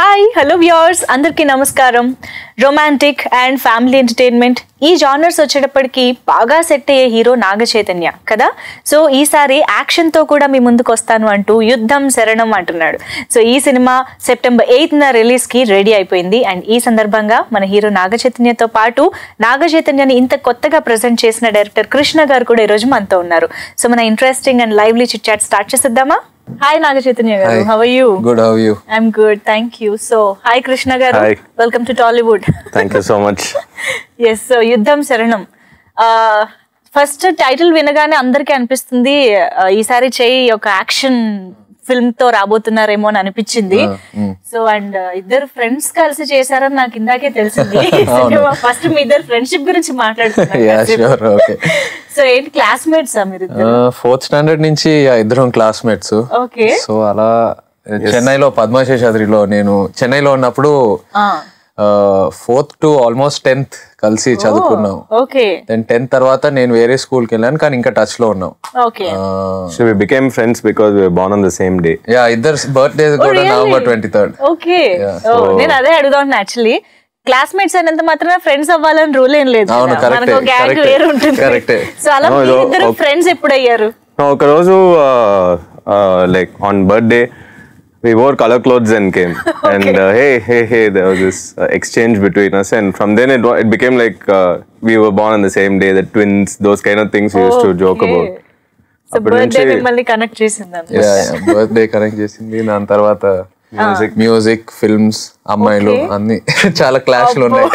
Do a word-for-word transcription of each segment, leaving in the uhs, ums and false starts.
Hi hello viewers అందరికీ నమస్కారం. Romantic and family entertainment ఈ జానర్స్ వచ్చేటప్పటికి బాగా సెట్ అయ్యే హీరో నాగ చైతన్య కదా. సో ఈసారి యాక్షన్తో కూడా మీ ముందుకు వస్తాను అంటూ యుద్ధం శరణం అంటున్నాడు. సో ఈ సినిమా సెప్టెంబర్ ఎయిత్న రిలీజ్కి రెడీ అయిపోయింది. అండ్ ఈ సందర్భంగా మన హీరో నాగ చైతన్యతో పాటు నాగ చైతన్యని ఇంత కొత్తగా ప్రజెంట్ చేసిన డైరెక్టర్ కృష్ణ గారు కూడా ఈరోజు మనతో ఉన్నారు. సో మన interesting and lively chit chat start చేసేద్దామా? Hi Naga Chaitanya garu, how are you? Good, how are you? I'm good, thank you. So, hi Krishna garu, hi. Welcome to Tollywood. Thank you so much. Yes, so Yuddham Saranam. Uh, first title వినగానే అందరికీ అనిపిస్తుంది ఈసారి చేయి ఒక action film తో రాబోతున్నారేమో అని అనిపించింది. So and ఇద్దరు ఫ్రెండ్స్ కలిసి చేశారని నాకు ఇందాకే తెలిసింది. ఫస్ట్ మీ ఇద్దరు ఫ్రెండ్షిప్ గురించి మాట్లాడుతున్నారు. సో ఏంటి క్లాస్మేట్స్ మీరు? ఫోర్త్ స్టాండర్డ్ నుంచి ఇద్దరం క్లాస్మేట్స్. ఓకే. సో అలా చెన్నైలో పద్మశేషాద్రిలో నేను చెన్నైలో ఉన్నప్పుడు ఫోర్త్ టు ఆల్మోస్ట్ టెన్త్ కలిసి చదువుకున్నాం. ఓకే. దెన్ టెన్త్ తర్వాత నేను వేరే స్కూల్ కి వెళ్ళాను, కానీ ఇంకా టచ్ లో ఉన్నాం. Okay. So we became friends because we were born on the same day. Yeah, ఇద్దరు బర్త్డేస్ కూడా నవంబర్ ట్వంటీ థర్డ్. ఓకే. నేను అదే అడుగుదాం యాక్చువల్లీ. క్లాస్మేట్స్ అయినంత మాత్రం ఫ్రెండ్స్ అవ్వాలని రూల్ ఏం లేదు, మనకు గ్యాంగ్ వేరు ఉంటుంది. సో అలా ఇద్దరు ఫ్రెండ్స్ ఎప్పుడు అయ్యారు? ఒక రోజు like on birthday we wore color clothes and came. Okay. And uh, hey hey hey there was this uh, exchange between us, and from then it it became like uh, we were born on the same day, the twins, those kind of things we used to joke about. So birthday మిమ్మల్ని connect చేసింది. Yeah, birthday connect చేసింది. దాని తర్వాత music music films, అమ్మాయిలు అన్ని చాలా clash లు ఉన్నాయి.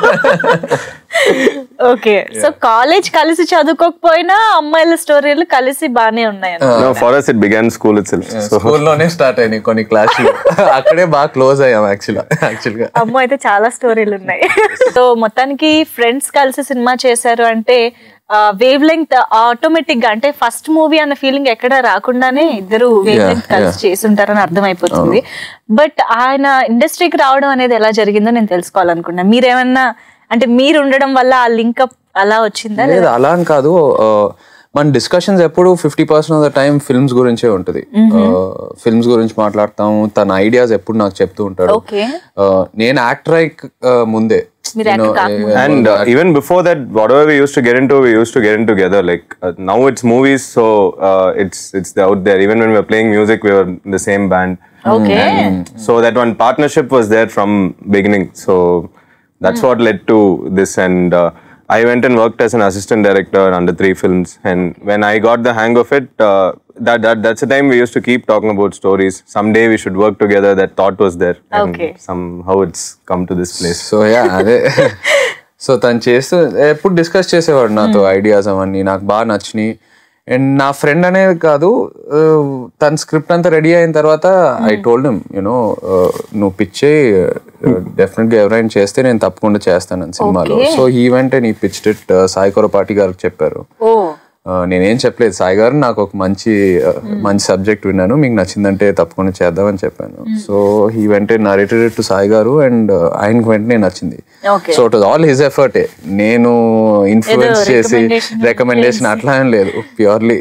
ఓకే. సో కాలేజ్ కలిసి చదువుకోకపోయినా అమ్మాయిల స్టోరీలు కలిసి బానే ఉన్నాయి. No, for us it began school itself. School లోనే స్టార్ట్ అయినాయి కొన్ని క్లాసులు. అక్కడే బాగా క్లోజ్ అయ్యాం యాక్చువల్లీ యాక్చువల్గా. అమ్మో, అయితే చాలా స్టోరీలు ఉన్నాయి. సో మొత్తానికి ఫ్రెండ్స్ కలిసి సినిమా చేశారు అంటే వేవ్ లెంగ్త్ ఆటోమేటిక్ గా, అంటే ఫస్ట్ మూవీ అన్న ఫీలింగ్ ఎక్కడ రాకుండానే ఇద్దరు వేవ్ లెంగ్త్ కలిసి చేసి ఉంటారని అర్థమైపోతుంది. బట్ ఆయన ఇండస్ట్రీకి రావడం అనేది ఎలా జరిగిందో నేను తెలుసుకోవాలనుకున్నా. మీరేమన్నా అంటే మీరు ఉండడం వల్ల ఆ లింకప్ అలా వచ్చిందా? లేదు, అలా అని కాదు. మన డిస్కషన్స్ ఎప్పుడు fifty percent of the time films గురించే ఉంటుంది. ఫిల్మ్స్ గురించి మాట్లాడతాము. తన ఐడియాస్ ఎప్పుడు నాకు చెప్తూ ఉంటాడు. నేను యాక్టర్ అయ్యి ముందే, and uh, even before that, whatever we used to get into, we used to get in together. Like uh, now it's movies, so uh, it's it's out there. Even when we were playing music, we were in the same band. Okay. And so that one partnership was there from beginning. So that's mm. what led to this. And uh, I went and worked as an assistant director under three films. And when I got the hang of it, uh, that that that's the time we used to keep talking about stories. Someday we should work together. That thought was there. Okay. And somehow it's come to this place. So yeah, అదే. So తను చేస్తూ ఎప్పుడు discuss చేసేవాడు నాతో ideas అవన్నీ, నాకు బాగా నచ్చినాయి. అండ్ నా ఫ్రెండ్ అనేది కాదు, తన స్క్రిప్ట్ అంతా రెడీ అయిన తర్వాత ఐ టోల్డ్ హిమ్, యూనో నువ్వు పిచ్చే, డెఫినెట్ గా ఎవరైనా చేస్తే నేను తప్పకుండా చేస్తాను సినిమాలో. So he went and he pitched it. Sai Korrapati గారికి చెప్పారు. నేనేం చెప్పలేదు, సాయి గారు నాకు ఒక మంచి మంచి సబ్జెక్ట్ విన్నాను, మీకు నచ్చిందంటే తప్పకుండా చేద్దామని చెప్పాను. So he went narrated it to Sai garu, and ఆయనకు వెంటనే నచ్చింది. So it was all his ఎఫర్టే. నేను ఇన్ఫ్లుయెన్స్ చేసి రికమెండేషన్ అట్లా ఏం లేదు, ప్యూర్లీ.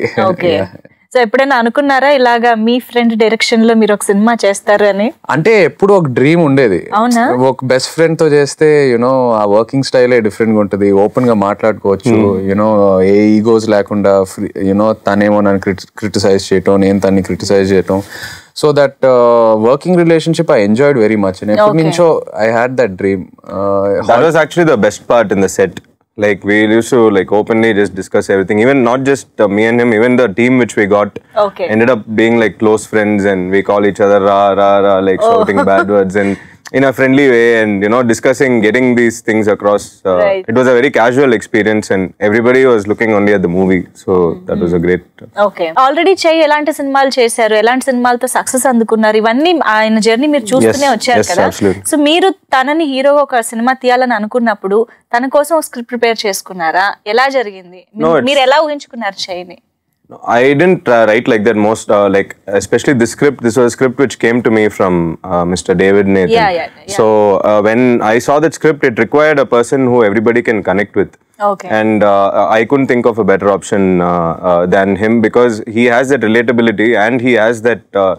సో ఎప్పుడైనా అనుకున్నారా ఇలాగా మీ ఫ్రెండ్ డైరెక్షన్ లో మీరు ఒక సినిమా చేస్తారు అని? అంటే ఎప్పుడు ఒక డ్రీమ్ ఉండేది. ఒక బెస్ట్ ఫ్రెండ్ తో చేస్తే యూనో ఆ వర్కింగ్ స్టైలే డిఫరెంట్ గా ఉంటుంది. ఓపెన్ గా మాట్లాడుకోవచ్చు, యూనో ఏ ఈగోస్ లేకుండా. యూనో తనేమో నన్ను క్రిటిసైజ్ చేయటం, నేను తన్ని క్రిటిసైజ్ చేయటం. So that working relationship I enjoyed very much. And ఎప్పటి నుంచో I had that dream. That was actually the best part in the set. Like we used to like openly just discuss everything. Even not just uh, me and him, even the team which we got okay. ended up being like close friends, and we call each other ra ra ra, like oh. shouting bad words and in a friendly way, and you know, discussing, getting these things across. Uh, right. It was a very casual experience, and everybody was looking only at the movie. So mm-hmm. that was a great. Okay. Already Chai elanti సినిమాలు చేశారు, ఎలాంటి సినిమాలతో success అందుకున్నారు, ఇవన్నీ ఆయన journey మీరు చూస్తూనే వచ్చారు కదా. సో మీరు తనని హీరోగా ఒక సినిమా తీయాలని అనుకున్నప్పుడు తన కోసం ఒక స్క్రిప్ట్ ప్రిపేర్ చేసుకున్నారా? ఎలా జరిగింది? మీరు ఎలా ఊహించుకున్నారు చైని? I didn't uh, write like that. Most uh, like especially this script. This was a script which came to me from uh, Mister David Nathan. Yeah, yeah, yeah. So uh, when I saw that script, it required a person who everybody can connect with. Okay. And uh, I couldn't think of a better option uh, uh, than him, because he has that relatability and he has that uh,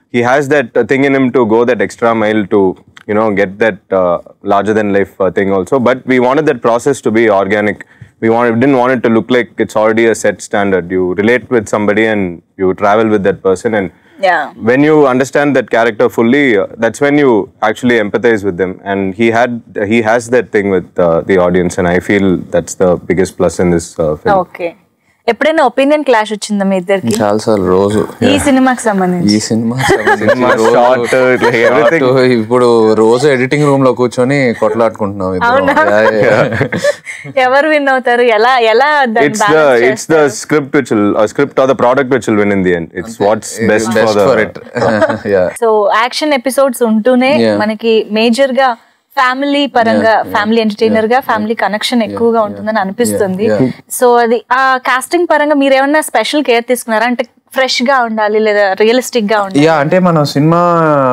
he has that uh, thing in him to go that extra mile to, you know, get that uh, larger than life uh, thing also. But we wanted that process to be organic. We wanted, didn't want it to look like it's already a set standard. You relate with somebody and you travel with that person, and yeah, when you understand that character fully, uh, that's when you actually empathize with them. And he had, he has that thing with uh, the audience, and I feel that's the biggest plus in this uh, film. Okay. ఎప్పుడైనా opinion clash వచ్చిందా మీ ఇద్దరికి చాలా సార్లు రోజు ఈ సినిమాకి సంబంధించి? ఈ cinema Cinema, shot, like everything. ఇప్పుడు రోజు ఎడిటింగ్ రూమ్ లో కూర్చొని కొట్లాడుకుంటున్నాం ఇద్దరం. అవునా? Yeah, yeah. ఎవరు విన్ అవుతారు? ఎలా ఎలా దాన్ని It's the balance it's the చేస్తారు? script which will, a script or the product which will win in the end. It's what's best, Best for the for it. Yeah. So action episodes ఉంటూనే Yeah. మనకి major గా family పరంగా family entertainer గా family connection ఎక్కువగా ఉంటుందని అనిపిస్తుంది. So అది ఆ కాస్టింగ్ పరంగా మీరు ఏమన్నా స్పెషల్ కేర్ తీసుకున్నారా? అంటే ఫ్రెష్ గా ఉండాలి లేదా రియలిస్టిక్ గా ఉండాలి? యా, అంటే మనం సినిమా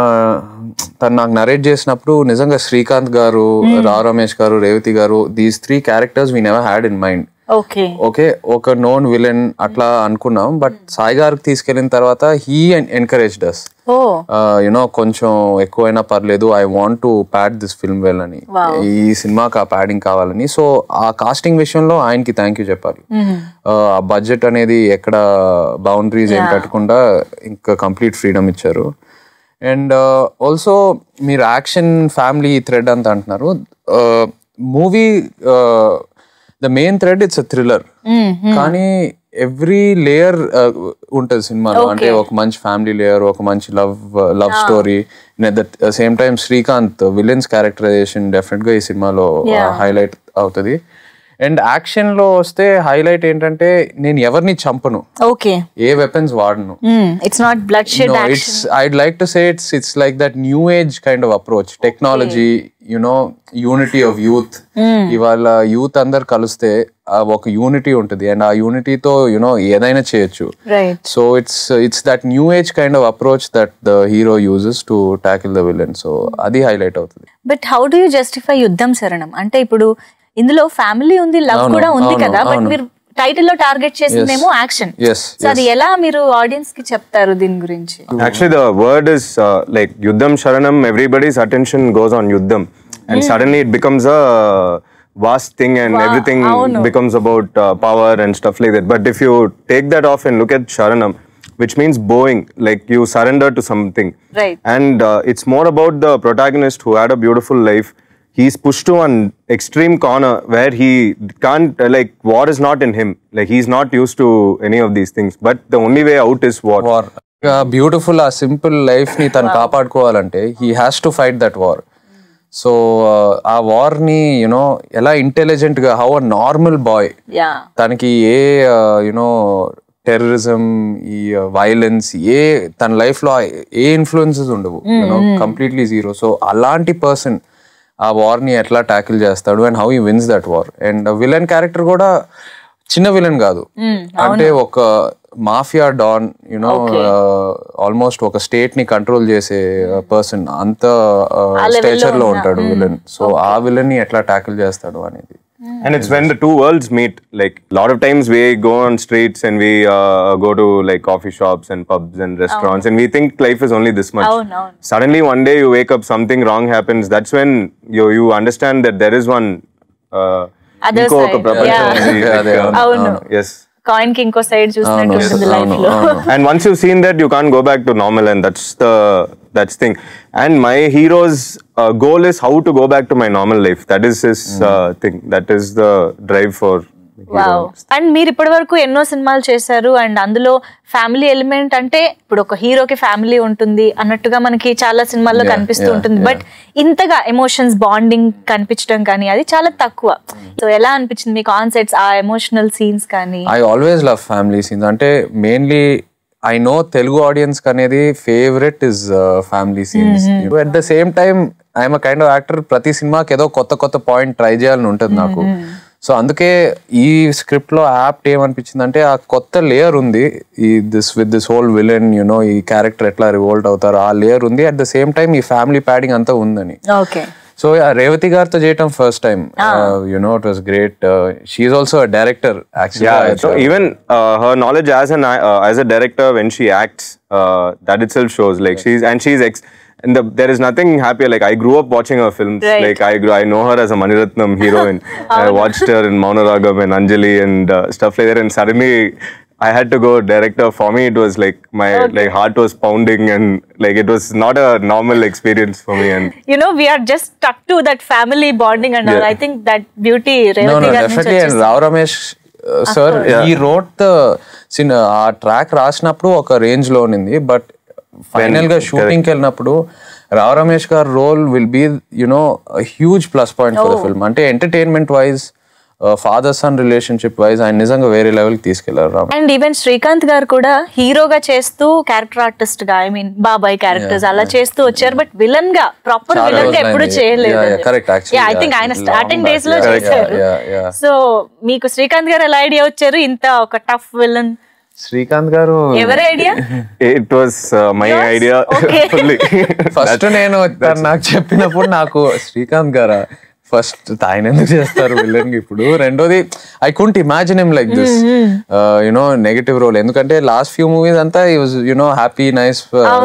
తను నాకు నరేట్ చేసినప్పుడు నిజంగా శ్రీకాంత్ గారు, Rao Ramesh garu, Revathi garu, these three characters we never had in mind. Okay okay, ఒక నోన్ విలన్ అట్లా అనుకున్నాం. బట్ సాయి గారికి తీసుకెళ్ళిన తర్వాత he encouraged us, oh you know కొంచెం ఎక్కువైనా పర్లేదు, I want to pad this film well అని, ఈ సినిమాకి ఆ ప్యాడింగ్ కావాలని. సో ఆ కాస్టింగ్ విషయంలో ఆయనకి థ్యాంక్ యూ చెప్పాలి. ఆ బడ్జెట్ అనేది ఎక్కడ బౌండరీస్ ఏం పెట్టకుండా ఇంకా కంప్లీట్ ఫ్రీడమ్ ఇచ్చారు. అండ్ ఆల్సో మీరు యాక్షన్ ఫ్యామిలీ థ్రెడ్ అంత అంటున్నారు. Movie the main thread it's a thriller, కానీ ఎవ్రీ లేయర్ ఉంటుంది సినిమాలో. అంటే ఒక మంచి ఫ్యామిలీ లేయర్, ఒక మంచి love love story. At the same time Srikanth villains characterisation definite గా ఈ సినిమాలో హైలైట్ అవుతుంది. అండ్ యాక్షన్ లో వస్తే హైలైట్ ఏంటంటే నేను ఎవరిని చంపను, ఓకే, ఏ వెపన్స్ వాడను. It's not bloodshed action. It's I'd like to say it's it's like that new age kind of approach. Technology, you know, unity of youth. ఇవాళ యూత్ అందరు కలిస్తే ఒక యూనిటీ ఉంటుంది, అండ్ ఆ యూనిటీతో యునో ఏదైనా చేయొచ్చు. So it's it's that new age kind of approach that the hero uses to tackle the villain. So అది highlight అవుతుంది. But how do you justify Yuddham Sharanam? అంటే ఇప్పుడు ఇందులో ఫ్యామిలీ ఉంది, లవ్ కూడా ఉంది కదా, బట్ మీరు టైటిల్ లో టార్గెట్ చేసిందేమో యాక్షన్. సో అది ఎలా మీరు ఆడియన్స్ కి చెప్తారు దీని గురించి? Actually, the word is uh, like Yuddham Sharanam. Everybody's attention goes on Yuddham, and mm. suddenly it becomes a vast thing, and wow. everything Avunu. becomes about uh, power and stuff like that. But if you take that off and look at Sharanam, which means bowing, like you surrender to something, right? And uh, it's more about the protagonist who had a beautiful life. He's pushed to an extreme corner where he can't, uh, like, war is not in him. Like, he's not used to any of these things. But the only way out is war. War. Beautiful ఆ simple life ని తను కాపాడుకోవాలంటే he has to fight that war. So ఆ war ని you know ఎలా intelligent గా, how a normal boy, తనకి ఏ యునో టెర్రరిజం, ఈ వైలెన్స్, ఏ తన లైఫ్ లో ఏ ఇన్ఫ్లుయెన్సెస్ ఉండవు, యూనో కంప్లీట్లీ జీరో. సో అలాంటి పర్సన్ ఆ వార్ ని ఎట్లా ట్యాకిల్ చేస్తాడు, and how he wins that war. And villain character కూడా చిన్న విలన్ కాదు, అంటే ఒక మాఫియా డాన్, యునో ఆల్మోస్ట్ ఒక స్టేట్ ని కంట్రోల్ చేసే పర్సన్, అంత స్టేచర్ లో ఉంటాడు విలన్. సో ఆ విలన్ ని ఎట్లా ట్యాకిల్ చేస్తాడు అనేది. And it's when the two worlds meet. Like a lot of times we go on streets and we uh, go to like coffee shops and pubs and restaurants, oh. and we think life is only this much. Oh, no. Suddenly one day you wake up, something wrong happens. That's when you you understand that there is one uh, other side. Yeah. Like, uh, oh, no. Yes. Coin కి ఇంకో side చూసినట్టు ఉంటుంది life లో. And once you've seen that, you can't go back to normal, and that's the that's thing. And my hero's uh, goal is how to go back to my normal life. That is his uh, thing. That is the drive for. Wow. And మీరు ఇప్పటి వరకు ఎన్నో సినిమాలు చేశారు, and అందులో family element అంటే ఇప్పుడు ఒక హీరోకి ఫ్యామిలీ ఉంటుంది అన్నట్టుగా మనకి చాలా సినిమాల్లో కనిపిస్తూ ఉంటుంది, బట్ ఇంతగా ఎమోషన్స్ బాండింగ్ కనిపించడం కానీ అది చాలా తక్కువ. సో ఎలా అనిపించింది మీకు ఆన్ సెట్స్ ఆ ఎమోషనల్ సీన్స్ కానీ? I always love family scenes. అంటే mainly I know Telugu audience అనేది favourite is family scenes. At the same time I'm a kind of actor, ప్రతి సినిమాకి ఏదో కొత్త కొత్త పాయింట్ ట్రై చేయాలని ఉంటుంది నాకు. సో అందుకే ఈ స్క్రిప్ట్ లో యాప్ట్ ఏమనిపించింది అంటే ఆ కొత్త లేయర్ ఉంది, ఈ this with this whole villain, you know ఈ క్యారెక్టర్ ఎట్లా రివోల్ట్ అవుతారు, ఆ లేయర్ ఉంది. అట్ ద సేమ్ టైమ్ ఈ ఫ్యామిలీ ప్యాడింగ్ అంతా ఉందని. ఓకే. సో రేవతి గారితో చేయటం first time, you know it was great. She is also a director actually. Yeah, so even uh, her knowledge as an uh, as a director when she acts, uh, that itself shows like she's and she's ex. And the, there is nothing happier. Like I grew up watching her films. Right. Like I grew, I know her as a Maniratnam heroine. I watched her in Maunaragam and Anjali and uh, stuff like that. And suddenly I had to go director. For me, it was like my Okay. like heart was pounding and like it was not a normal experience for me. And You know, we are just stuck to that family bonding and all. Yeah. I think that beauty No, Revati no, గారి నుంచి definitely. And వచ్చేసింది. Rao Ramesh uh, sir, he wrote the sin ఆ track రాసినప్పుడు ఒక range లో ఉంది, but final గా shooting కి వెళ్ళినప్పుడు Rao Ramesh garu role will be you know huge plus point for the film. అంటే entertainment wise, father son relationship wise ఆయన నిజంగా వేరే లెవెల్ కి తీసుకెళ్లారు రామ్. అండ్ ఈవెన్ శ్రీకాంత్ గారు కూడా హీరోగా చేస్తూ క్యారెక్టర్ ఆర్టిస్ట్ గా, ఐ మీన్ బాబాయ్ క్యారెక్టర్స్ అలా చేస్తూ వచ్చారు, బట్ విలన్ గా ప్రాపర్ చాలా విలన్ గా ఎప్పుడు రోజులైంది. చేయలేదు. Yeah, yeah, correct, actually, I yeah. Think ఆయన Long స్టార్టింగ్ back, డేస్ లో yeah, చేశారు. yeah, yeah. సో మీకు శ్రీకాంత్ గారు ఎలా ఐడియా వచ్చారు ఇంత ఒక టఫ్ విలన్? శ్రీకాంత్ గారు ఎవరి idea? it was uh, my Yours? idea Okay. fully. First నేను తను నాకు చెప్పినప్పుడు నాకు శ్రీకాంత్ గారా ఫస్ట్ ఆయన ఎందుకు చేస్తారు విలన్ కి ఇప్పుడు, రెండోది I couldn't imagine him like this you know negative role. ఎందుకంటే లాస్ట్ ఫ్యూ మూవీస్ అంతా ఈ was you know happy nice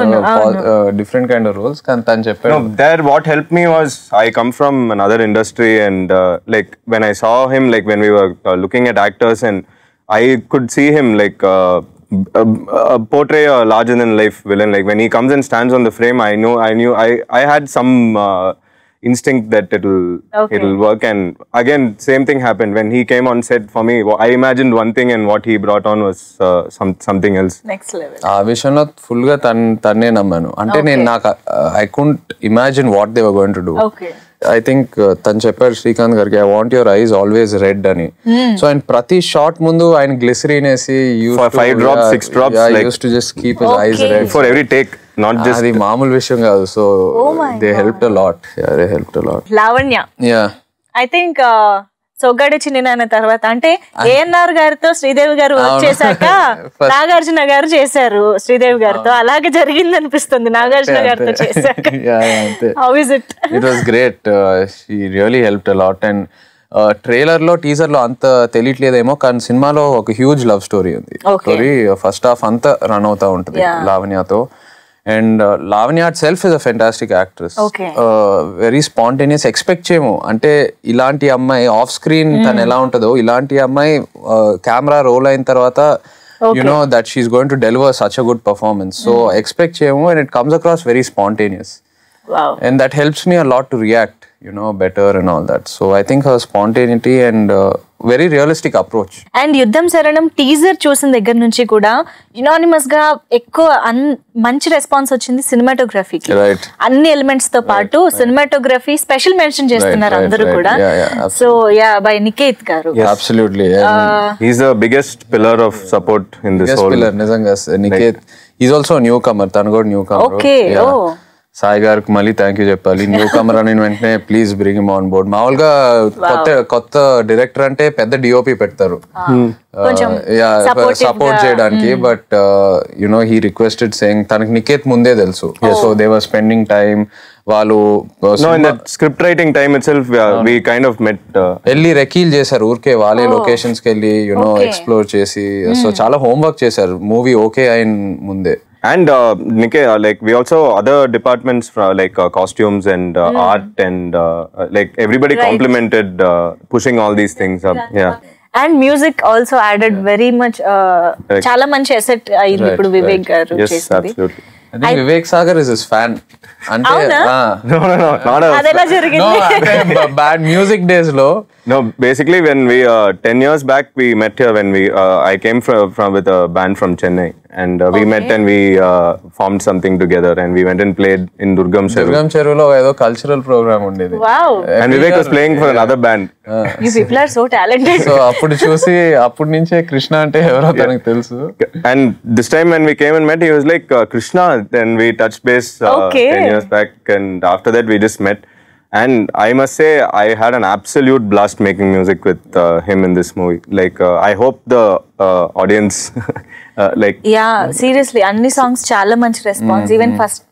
different kind of roles, కానీ తను చెప్పాడు. No, there what helped me was I come from another industry and uh, like when I saw him, like when we were uh, looking at actors and I could see him like uh, uh, uh, portray a larger than life villain. Like when he comes and stands on the frame, I know I knew I I had some uh, instinct that it'll Okay. it'll work. And again, same thing happened when he came on set. For me, I imagined one thing and what he brought on was uh, some something else. Next level. ఆ విషయంలో full గా తన్ తన్నే నమ్మాను. అంటే నేను నాకు I couldn't imagine what they were going to do. Okay. I think తను చెప్పాడు శ్రీకాంత్ గారికి, I want your eyes always red అని. సో ఆయన ప్రతి షాట్ ముందు ఆయన గ్లిసరీన్ వేసి For five drops, six drops, like- uses to just keep his eyes Okay. Red. For every take, not just అది మామూలు విషయం కాదు. So my they helped a lot. Yeah they helped a lot. Lavanya, yeah I think Soggadi Chinna Nanna తర్వాత అంటే ఏఎన్ఆర్ గారితో శ్రీదేవి గారు work అవును. చేశాక First- నాగార్జున గారు చేశారు శ్రీదేవి గారితో, అలాగే జరిగింది అనిపిస్తుంది నాగార్జున గారితో చేశాక. యా అంతే. How is it? It was great. She really helped a lot. And trailer లో టీజర్ లో అంత తెలియట్లేదేమో, కానీ సినిమాలో ఒక హ్యూజ్ లవ్ స్టోరీ ఉంది. Okay. స్టోరీ ఫస్ట్ హాఫ్ అంతా రన్ అవుతా ఉంటుంది Yeah. లావణ్యతో. And Lavanya itself is a fantastic actress. Okay. Very spontaneous. Expect చేయము అంటే ఇలాంటి అమ్మాయి ఆఫ్ స్క్రీన్ తను ఎలా ఉంటుందో, ఇలాంటి అమ్మాయి కెమెరా రోల్ అయిన తర్వాత you know that she's going to deliver such a good performance. So expect chemo and it comes across very spontaneous. Wow. And that helps me a lot to react, you know, better and all that. So I think her spontaneity and uh, very realistic approach. And Yuddham Sharanam teaser చూసిన దగ్గర నుంచి కూడా unanimous గా ఎక్కువ అన్- మంచి response వచ్చింది సినిమాటోగ్రఫీకి. Right. అన్ని elements తో పాటు సినిమాటోగ్రఫీ స్పెషల్ మెన్షన్ చేస్తున్నారు right, అందరూ right. కూడా. Yeah, yeah, so yeah by Niketh garu. Absolutely. And he's the biggest pillar of support in this biggest whole pillar నిజంగా Niket. He's also a newcomer. తను కూడా newcomer. Okay, Yeah. oh. Sai గారికి మళ్ళీ thank you చెప్పాలి. Newcomer అని వెంటనే please bring him on board. మామూలుగా కొత్త కొత్త డైరెక్టర్ అంటే పెద్ద డిఓపి పెడతారు కొంచెం supportive సపోర్ట్ గా. చేయడానికి, but you know he requested saying తనకి నికేత్ ముందే తెలుసు. So they were spending time. వాళ్ళు no in that script writing time itself we, are, we kind of met uh, వెళ్ళి రెకీల్ చేశారు ఊరికే వాళ్ళే లొకేషన్స్ కి వెళ్ళి యునో Okay. ఎక్స్ప్లోర్ చేసి. సో చాలా హోంవర్క్ చేశారు మూవీ ఓకే అయిన ముందే. and uh, Nikke, uh, like we also other departments from like uh, costumes and uh, art and uh, uh, like everybody Right. complimented uh, pushing all these things up. Yeah. And music also added very much. చాలా మంచి asset అయింది Right, ఇప్పుడు వివేక్ గారు Yes, చేసింది. absolutely. I think Vivek Sagar is his fan. అంటే అవునా? ah. No, no, no, not a. అదెలా No, జరిగింది? అంటే బ్యాడ్ మ్యూజిక్ డేస్ లో No, basically when we uh, ten years back we met here when we uh, I came from from with a band from Chennai and uh, we Okay. met and we uh, formed something together and we went and played in Durgam Cheru. Durgam చెరువులో ఏదో cultural programme ఉండేది. Wow. And Vivek was playing for another band. You people are so talented. So అప్పుడు చూసి అప్పటి నుంచే కృష్ణ అంటే ఎవరో తనకు తెలుసు. And this time when we came and met, he was like uh, Krishna. Then we touched base uh, Okay. ten years back, and after that we just met. And I must say, I had an absolute blast making music with uh, him in this movie. Like, uh, I hope the uh, audience, uh, like, yeah seriously అన్ని songs చాలా మంచి response. Even first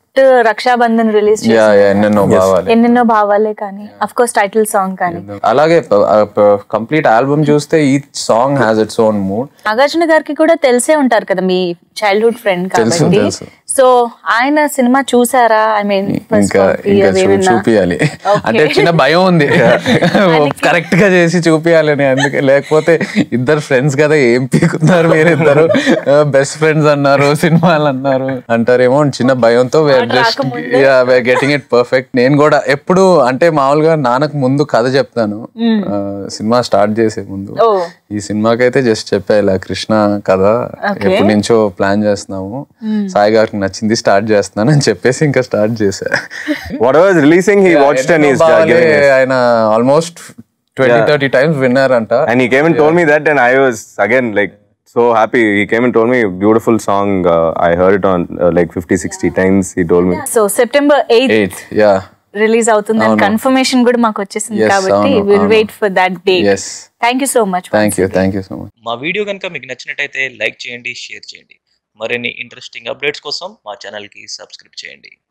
first Rakshabandhan release yeah yeah ఎన్నెన్నో భావాలు. ఎన్నెన్నో భావాలే కానీ of course title song కానీ అలాగే complete album చూస్తే ఈ song has its own mood. Nagarjuna గారికి కూడా తెలిసే ఉంటారు కదా మీ చైల్డ్హుడ్ ఫ్రెండ్ తెలుసు కాబట్టి, తెలుసు. సో ఆయన సినిమా చూసారా? ఐ మీన్ ఇంకా ఇంకా చూ- చూపియాలి అంటే చిన్న భయం ఉంది కరెక్ట్ గా చేసి చూపియాలని. అందుకే లేకపోతే ఇద్దరు ఫ్రెండ్స్ కదా ఏం పీకుతున్నారు మీరు ఇద్దరు బెస్ట్ ఫ్రెండ్స్ అన్నారు సినిమాలు అన్నారు అంటారేమో అని చిన్న భయంతో గెటింగ్ ఇట్ పర్ఫెక్ట్. నేను కూడా ఎప్పుడు అంటే మామూలుగా నాన్నకు ముందు కథ చెప్తాను ఆ, సినిమా స్టార్ట్ చేసే ముందు. ఈ సినిమాకైతే జస్ట్ చెప్పా ఇలా కృష్ణ కథ ఎప్పటి నుంచో ప్లాన్ చేస్తున్నాము, సాయి గారికి నచ్చింది స్టార్ట్ చేస్తున్నాను అని చెప్పేసి ఇంకా స్టార్ట్ చేశా. Whatever is releasing, he watched and he's బాలే giving it. ఆయన ఆల్మోస్ట్ ట్వంటీ థర్టీ టైమ్స్ విన్నారంట. And he came and told me that, and I was again like so happy. He came and told me beautiful song. Uh, I heard it on uh, like fifty sixty times. He told me. So September eighth eighth yeah release అవుతుంది అని confirmation కూడా మాకు వచ్చేసింది Yes, కాబట్టి అవును, will అవును. Wait for that day. Yes thank you so much. Thank you thank you so much. మా video కనుక మీకు నచ్చినట్టయితే లైక్ చేయండి, షేర్ చేయండి. మరిన్ని ఇంట్రెస్టింగ్ అప్డేట్స్ కోసం మా ఛానల్కి సబ్స్క్రైబ్ చేయండి.